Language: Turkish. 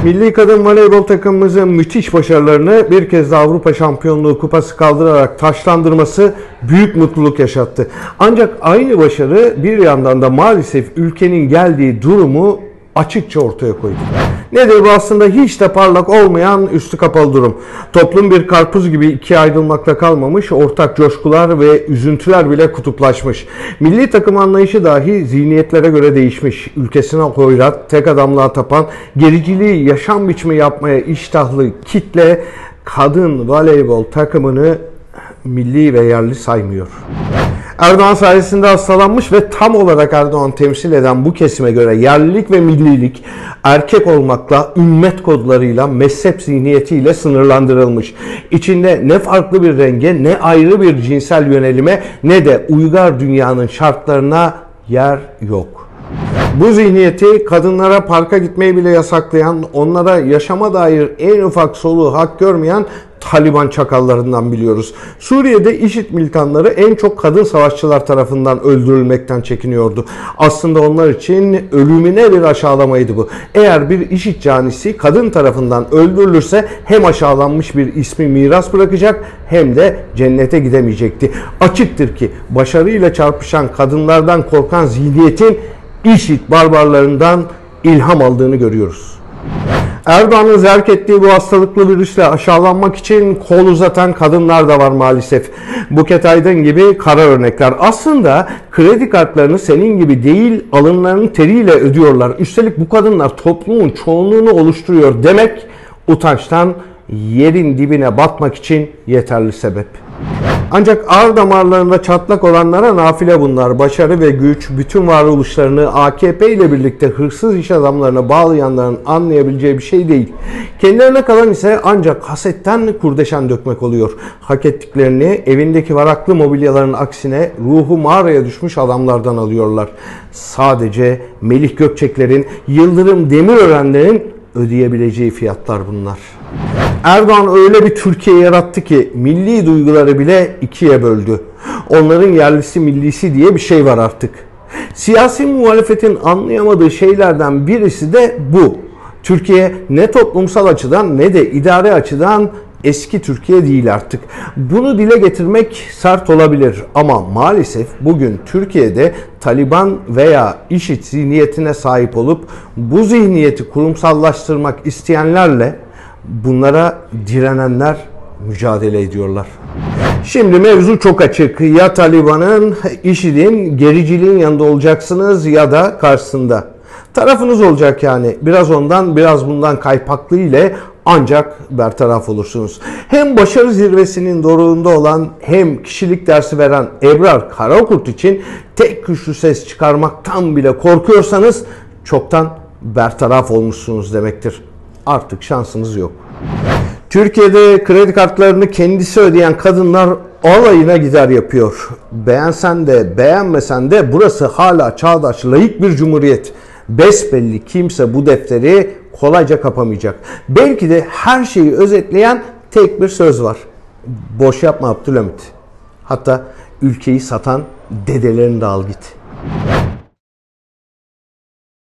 Milli kadın voleybol takımımızın müthiş başarılarını bir kez de Avrupa Şampiyonluğu kupası kaldırarak taçlandırması büyük mutluluk yaşattı. Ancak aynı başarı bir yandan da maalesef ülkenin geldiği durumu açıkça ortaya koydu. Nedir bu? Aslında hiç de parlak olmayan üstü kapalı durum. Toplum bir karpuz gibi ikiye ayrılmakta kalmamış, ortak coşkular ve üzüntüler bile kutuplaşmış. Milli takım anlayışı dahi zihniyetlere göre değişmiş. Ülkesine hoyrat, tek adamlığa tapan, gericiliği yaşam biçimi yapmaya iştahlı kitle kadın voleybol takımını milli ve yerli saymıyor. Erdoğan sayesinde hastalanmış ve tam olarak Erdoğan temsil eden bu kesime göre yerlilik ve millilik erkek olmakla, ümmet kodlarıyla, mezhep zihniyetiyle sınırlandırılmış. İçinde ne farklı bir renge, ne ayrı bir cinsel yönelime, ne de uygar dünyanın şartlarına yer yok. Bu zihniyeti kadınlara parka gitmeyi bile yasaklayan, onlara yaşama dair en ufak soluğu hak görmeyen Taliban çakallarından biliyoruz. Suriye'de IŞİD militanları en çok kadın savaşçılar tarafından öldürülmekten çekiniyordu. Aslında onlar için ölümüne bir aşağılamaydı bu. Eğer bir IŞİD canisi kadın tarafından öldürülürse hem aşağılanmış bir ismi miras bırakacak hem de cennete gidemeyecekti. Açıktır ki başarıyla çarpışan kadınlardan korkan zihniyetin IŞİD barbarlarından ilham aldığını görüyoruz. Erdoğan'ın zerk ettiği bu hastalıklı virüsle aşağılanmak için kol uzatan kadınlar da var maalesef. Buket Aydın gibi kara örnekler. Aslında kredi kartlarını senin gibi değil, alınlarının teriyle ödüyorlar. Üstelik bu kadınlar toplumun çoğunluğunu oluşturuyor demek utançtan yerin dibine batmak için yeterli sebep. Ancak ağır damarlarında çatlak olanlara nafile bunlar. Başarı ve güç, bütün varoluşlarını AKP ile birlikte hırsız iş adamlarına bağlayanların anlayabileceği bir şey değil. Kendilerine kalan ise ancak hasetten kurdeşen dökmek oluyor. Hak ettiklerini evindeki varaklı mobilyaların aksine ruhu mağaraya düşmüş adamlardan alıyorlar. Sadece Melih Gökçeklerin, Yıldırım Demirörenlerin ödeyebileceği fiyatlar bunlar. Erdoğan öyle bir Türkiye yarattı ki milli duyguları bile ikiye böldü. Onların yerlisi millisi diye bir şey var artık. Siyasi muhalefetin anlayamadığı şeylerden birisi de bu. Türkiye ne toplumsal açıdan ne de idare açıdan eski Türkiye değil artık. Bunu dile getirmek sert olabilir ama maalesef bugün Türkiye'de Taliban veya IŞİD zihniyetine sahip olup bu zihniyeti kurumsallaştırmak isteyenlerle bunlara direnenler mücadele ediyorlar. Şimdi mevzu çok açık. Ya Taliban'ın, IŞİD'in, gericiliğin yanında olacaksınız ya da karşısında. Tarafınız olacak yani. Biraz ondan biraz bundan kaypaklığı ile ancak bertaraf olursunuz. Hem başarı zirvesinin doruğunda olan hem kişilik dersi veren Ebrar Karakurt için tek güçlü ses çıkarmaktan bile korkuyorsanız çoktan bertaraf olmuşsunuz demektir. Artık şansınız yok. Türkiye'de kredi kartlarını kendisi ödeyen kadınlar alayına gider yapıyor. Beğensen de beğenmesen de burası hala çağdaş, laik bir cumhuriyet. Besbelli kimse bu defteri kolayca kapamayacak. Belki de her şeyi özetleyen tek bir söz var. Boş yapma Abdülhamit. Hatta ülkeyi satan dedelerini de al git.